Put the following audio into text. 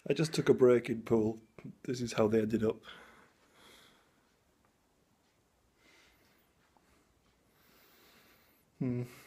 I just took a break in pool. This is how they ended up. Hmm.